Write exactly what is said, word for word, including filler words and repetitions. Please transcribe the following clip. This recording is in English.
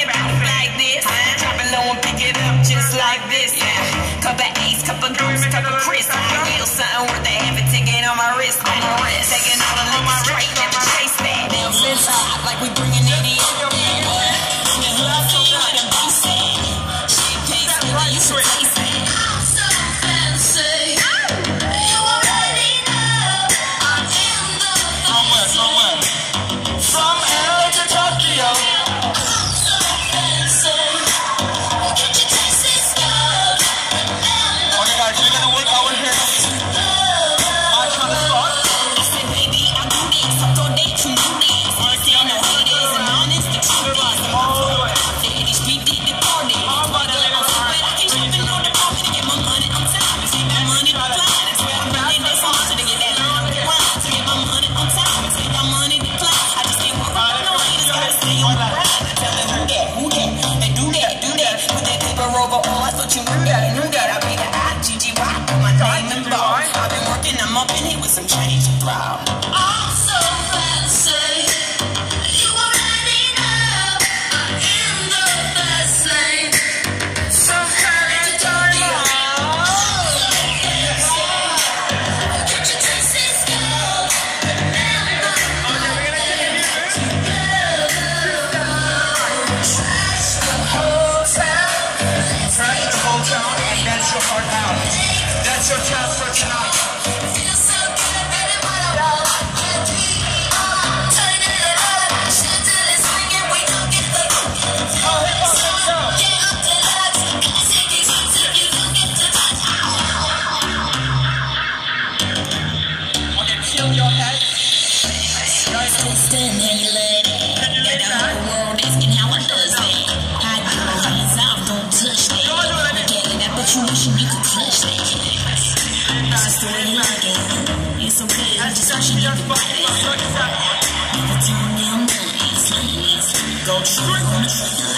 it out like this. Drop it low and pick it up just like this. Couple A's, couple goose, couple Chris. I feel something worth a half a ticket on my wrist. Taking all the liquor straight, never chase that. Nails inside like we bringing it in. I'm up in here with some change to throw. I'm so fancy. You already know I am the best thing. So hurry to the get your tastes go. Trash the hotel. Trash the hotel, and that's your heart out. That's your chance for tonight. It's okay, I just want you to be better. Never turn down money, it's ladies. Go true.